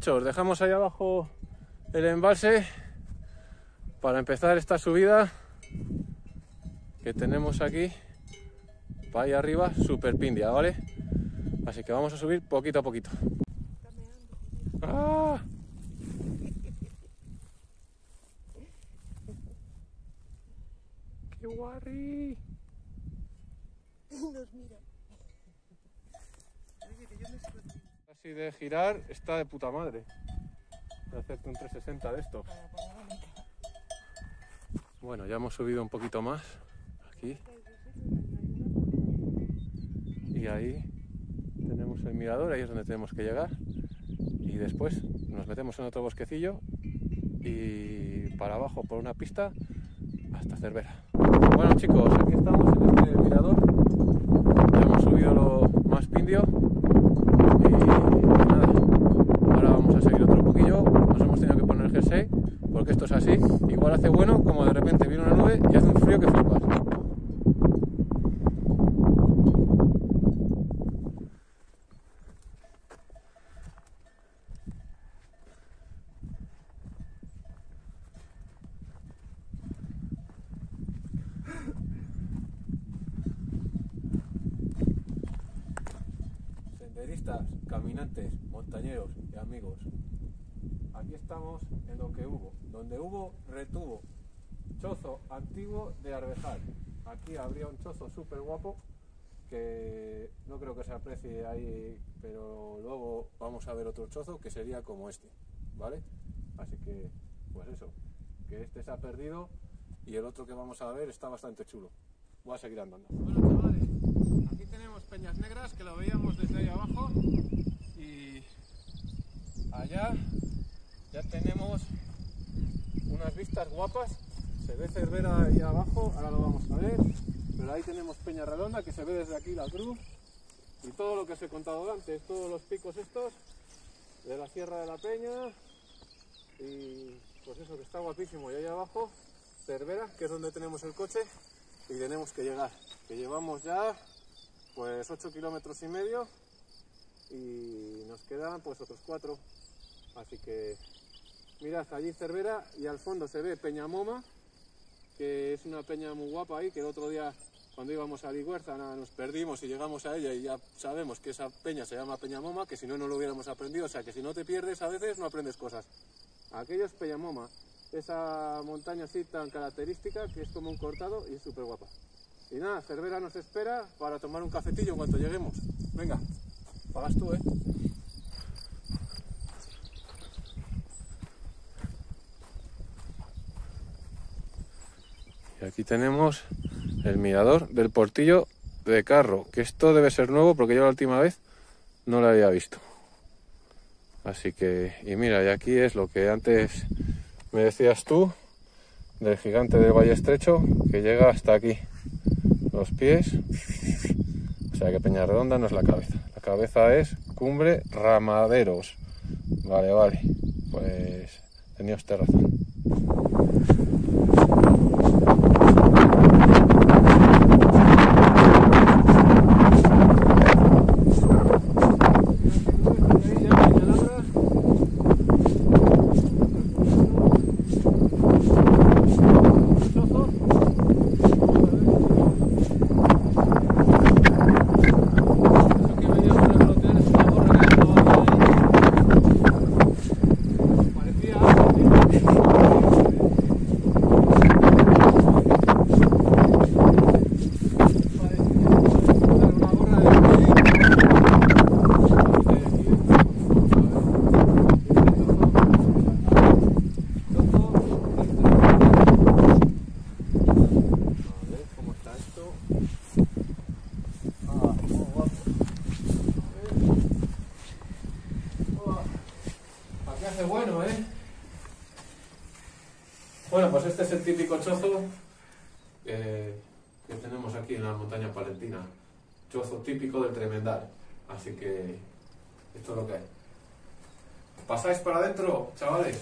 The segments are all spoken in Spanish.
muchachos, dejamos ahí abajo el embalse para empezar esta subida que tenemos aquí para ahí arriba, super pindia, ¿vale? Así que vamos a subir poquito a poquito. ¡Ah! ¡Qué guarri! Nos mira. Casi de girar está de puta madre. De hacerte un 360 de esto. Bueno, ya hemos subido un poquito más aquí. Y ahí tenemos el mirador, ahí es donde tenemos que llegar. Y después nos metemos en otro bosquecillo y para abajo por una pista hasta Cervera. Bueno chicos, aquí estamos en este mirador. Ya hemos subido lo más pindio. Y nada, ahora vamos a seguir otro poquillo. Nos hemos tenido que poner el jersey porque esto es así. Igual hace bueno, como de repente viene una nube y hace un frío que flipas. Senderistas, caminantes, montañeros y amigos, aquí estamos en lo que hubo, donde hubo, retuvo, chozo antiguo de Arvejal. Aquí habría un chozo súper guapo que no creo que se aprecie ahí, pero luego vamos a ver otro chozo que sería como este, ¿vale? Así que, pues eso, que este se ha perdido y el otro que vamos a ver está bastante chulo. Voy a seguir andando. Bueno chavales, aquí tenemos Peñas Negras, que lo veíamos desde ahí abajo, y allá ya tenemos unas vistas guapas. Se ve Cervera ahí abajo, ahora lo vamos a ver, pero ahí tenemos Peña Redonda, que se ve desde aquí la cruz, y todo lo que os he contado antes, todos los picos estos de la Sierra de la Peña, y pues eso, que está guapísimo. Y ahí abajo Cervera, que es donde tenemos el coche y tenemos que llegar, que llevamos ya pues 8 kilómetros y medio y nos quedan pues otros 4, así que mirad, allí Cervera y al fondo se ve Peñamoma, que es una peña muy guapa ahí, que el otro día cuando íbamos a Ligüerza nos perdimos y llegamos a ella y ya sabemos que esa peña se llama Peñamoma, que si no, no lo hubiéramos aprendido. O sea que si no te pierdes a veces no aprendes cosas. Aquello es Peñamoma, esa montaña así tan característica que es como un cortado y es súper guapa. Y nada, Cervera nos espera para tomar un cafetillo en cuanto lleguemos. Venga, pagas tú, ¿eh? Y aquí tenemos el mirador del Portillo de Carro, que esto debe ser nuevo porque yo la última vez no lo había visto. Así que, y mira, y aquí es lo que antes me decías tú, del gigante del Valle Estrecho, que llega hasta aquí, los pies. O sea que Peña Redonda no es la cabeza es Cumbre Ramaderos. Vale, vale, pues tenía usted razón. Bueno, bueno, pues este es el típico chozo que tenemos aquí en la montaña palentina. Chozo típico del Tremendal. Así que esto es lo que hay. ¿Pasáis para adentro, chavales?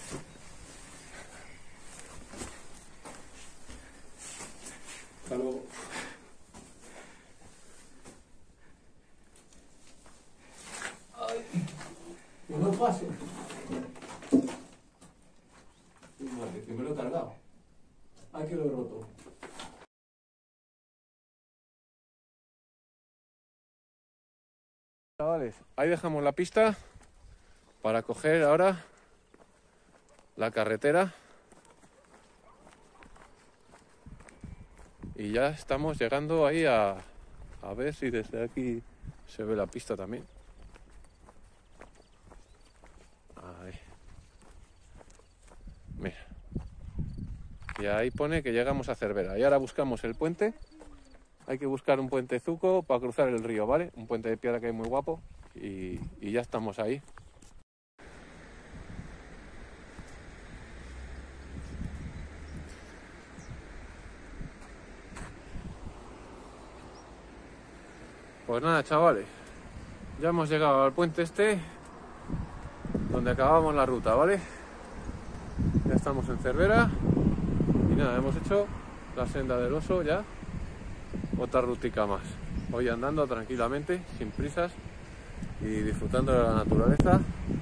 Hasta luego. Ay, que no pase. Madre, que me lo he cargado. Aquí lo he roto. Chavales, ahí dejamos la pista para coger ahora la carretera y ya estamos llegando ahí a ver si desde aquí se ve la pista también. Ahí. Mira. Y ahí pone que llegamos a Cervera. Y ahora buscamos el puente. Hay que buscar un puentezuco para cruzar el río, ¿vale? Un puente de piedra que hay muy guapo. Y ya estamos ahí. Pues nada, chavales. Ya hemos llegado al puente este, donde acabamos la ruta, ¿vale? Ya estamos en Cervera. Y nada, hemos hecho la senda del oso ya. Otra rutica más. Hoy andando tranquilamente, sin prisas y disfrutando de la naturaleza.